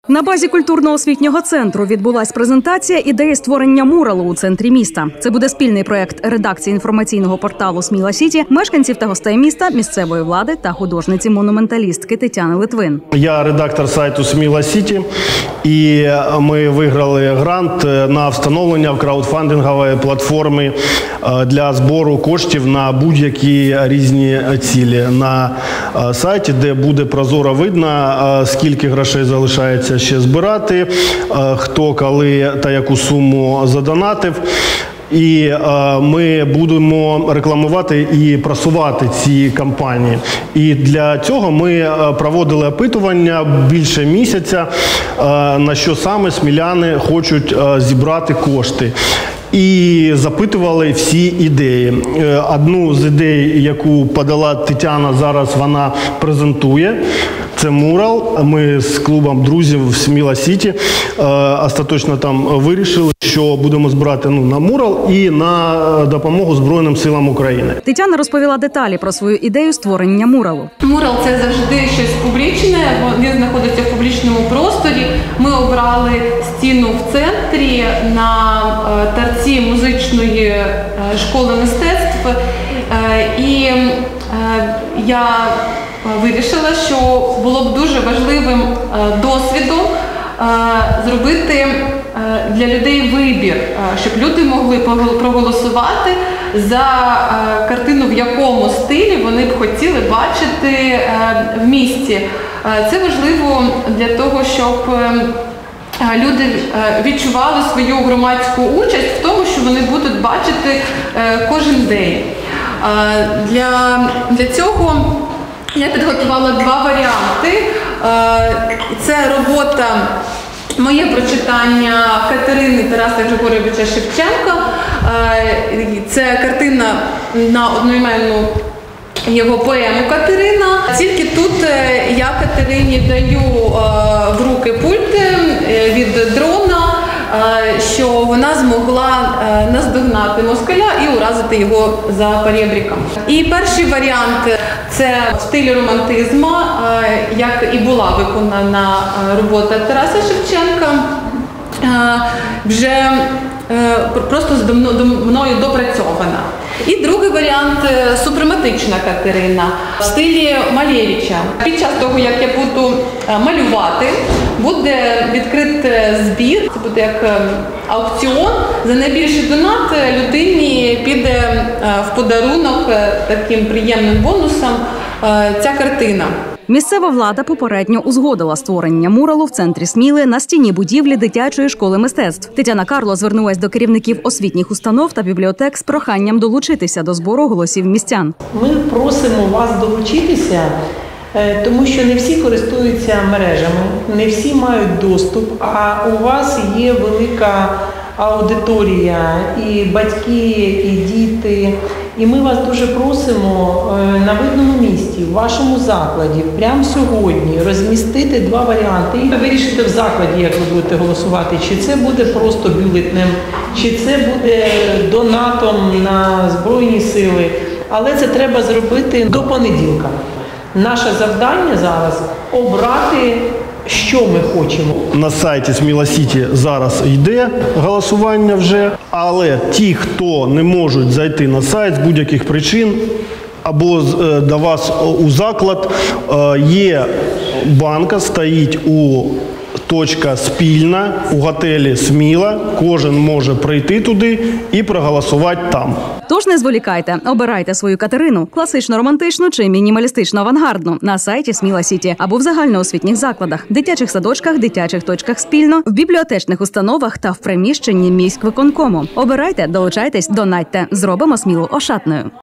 На базі культурно-освітнього центру відбулась презентація ідеї створення муралу у центрі міста. Це буде спільний проєкт редакції інформаційного порталу «Сміла Сіті», мешканців та гостей міста, місцевої влади та художниці-монументалістки Тетяни Литвин. Я редактор сайту «Сміла Сіті», і ми виграли грант на встановлення в краудфандингової платформи для збору коштів на будь-які різні цілі. На сайті, де буде прозоро видно, скільки грошей залишається ще збирати, хто, коли та яку суму задонатив. І ми будемо рекламувати і просувати ці кампанії. І для цього ми проводили опитування більше місяця, на що саме сміляни хочуть зібрати кошти. І запитували всі ідеї. Одну з ідей, яку подала Тетяна, зараз вона презентує. Це мурал. Ми з клубом друзів «Сміла Сіті» остаточно там вирішили, що будемо збирати на мурал і на допомогу Збройним силам України. Тетяна розповіла деталі про свою ідею створення муралу. Мурал – це завжди щось публічне, він знаходиться в публічному просторі. Ми обрали стіну в центрі на торці музичної школи мистецтв. І я вирішила, що було б дуже важливим досвідом зробити для людей вибір, щоб люди могли проголосувати за картину, в якому стилі вони б хотіли бачити в місті. Це важливо для того, щоб люди відчували свою громадську участь в тому, що вони будуть бачити кожен день. Для цього я підготувала два варіанти. Це робота, моє прочитання Катерини Тараса Григоровича Шевченка. Це картина на одноіменну його поему «Катерина». Тільки тут я Катерині даю в руки пульт від дрона, що вона змогла наздогнати москаля і уразити його за поребриком. І перший варіант – це в стилі романтизму, як і була виконана робота Тараса Шевченка, вже просто мною допрацьована. І другий варіант – супрематична Катерина в стилі Малевича. Під час того, як я буду малювати, буде відкритий збір, це буде як аукціон. За найбільший донат людині піде в подарунок таким приємним бонусом ця картина. Місцева влада попередньо узгодила створення муралу в центрі Сміли на стіні будівлі дитячої школи мистецтв. Тетяна Карло звернулась до керівників освітніх установ та бібліотек з проханням долучитися до збору голосів містян. Ми просимо вас долучитися, тому що не всі користуються мережами, не всі мають доступ, а у вас є велика аудиторія, і батьки, і діти. І ми вас дуже просимо на видному місці, в вашому закладі, прямо сьогодні розмістити два варіанти. І вирішити в закладі, як ви будете голосувати, чи це буде просто бюлетнем, чи це буде донатом на Збройні сили. Але це треба зробити до понеділка. Наше завдання зараз – обрати, що ми хочемо. На сайті «Сміла Сіті» зараз йде голосування вже, але ті, хто не можуть зайти на сайт з будь-яких причин, або до вас у заклад, є банка, стоїть у точка «Спільна» у готелі «Сміла». Кожен може прийти туди і проголосувати там. Тож не зволікайте, обирайте свою Катерину – класично-романтичну чи мінімалістично-авангардну на сайті «Сміла Сіті» або в загальноосвітніх закладах, дитячих садочках, дитячих точках спільно, в бібліотечних установах та в приміщенні міськвиконкому. Обирайте, долучайтесь, донатьте. Зробимо Смілу ошатною.